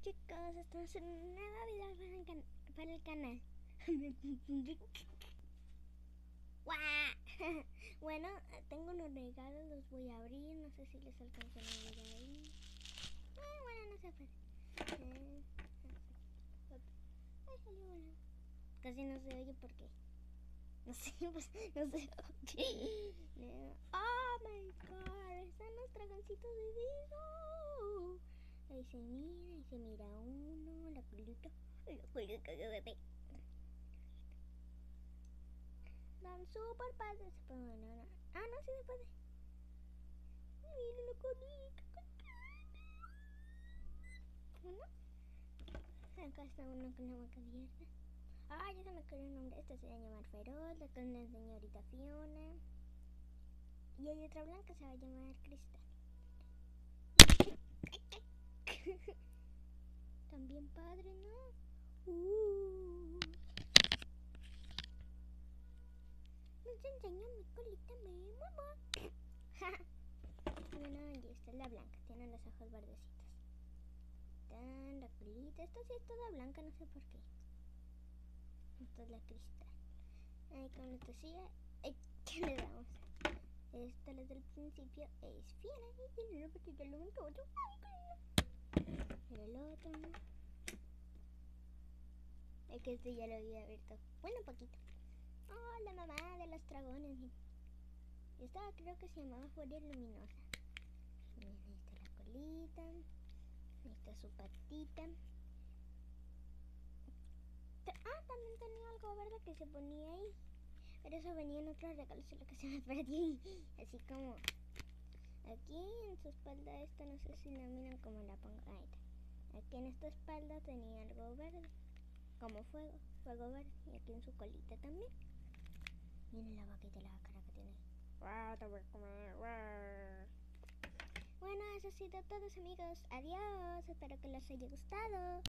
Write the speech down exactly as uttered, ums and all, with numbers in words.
chicos, estamos en un nuevo video para el, can para el canal. Bueno, tengo unos regalos, los voy a abrir. No sé si les alcanzan a ver ahí. Eh, bueno, no se puede. Eh, Ay, salió volando. Casi no se oye porque no sé, pues no se oye. Oh my god, están los dragoncitos de Digo. Ahí se mira, ahí se mira uno, la colita, la colita de bebé. Dan super padres. Se puede ganar. Ah, no, sí se puede. Miren la colita. Uno. Acá está uno con la boca abierta. Ah, ya se me ocurrió el nombre. Esta se va a llamar Feroz. La con la señorita Fiona. Y hay otra blanca, se va a llamar Cristal. También padre, ¿no? Uh. Nos enseñó mi colita, mi mamá. Bueno, y esta es la blanca. Tiene los ojos verdecitos. Tan, la colita. Esta sí es toda blanca, no sé por qué. Esta es la Cristal. Ahí con la tosilla. Ay, ¿qué le damos? Esta, desde el principio, es Fiona. Y tiene una patita lo único otro. Pero el otro no. Es que este ya lo había abierto. Bueno, poquito. Oh, la mamá de los dragones. Esta creo que se llamaba Furia Luminosa. Miren, ahí está la colita. Ahí está su patita. Ah, también tenía algo verde que se ponía ahí. Pero eso venía en otros regalos, solo que se me perdió. Así como aquí en su espalda esta, no sé si la miran como la pongo. Ahí está. Aquí en esta espalda tenía algo verde. Como fuego, fuego verde. Y aquí en su colita también. Miren la boquita y la cara que tiene. Te voy a comer. Bueno, eso ha sido todo, amigos. Adiós. Espero que les haya gustado.